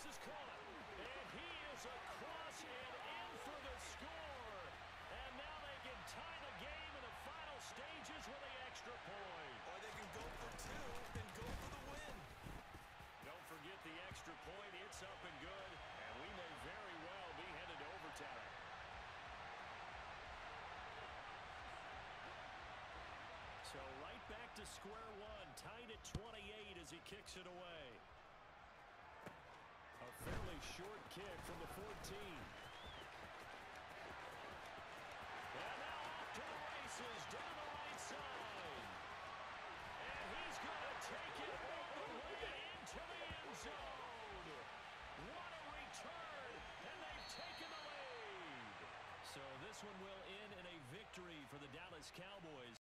This is caught. And he is across and in for the score. And now they can tie the game in the final stages with the extra point. Or they can go for two and go for the win. Don't forget the extra point. It's up and good. And we may very well be headed to overtime. So right back to square one, tied at 28 as he kicks it away. A fairly short kick from the 14. And now off to the races, down the right side. And he's going to take it all the way into the end zone. What a return, and they've taken the lead. So this one will end in a victory for the Dallas Cowboys.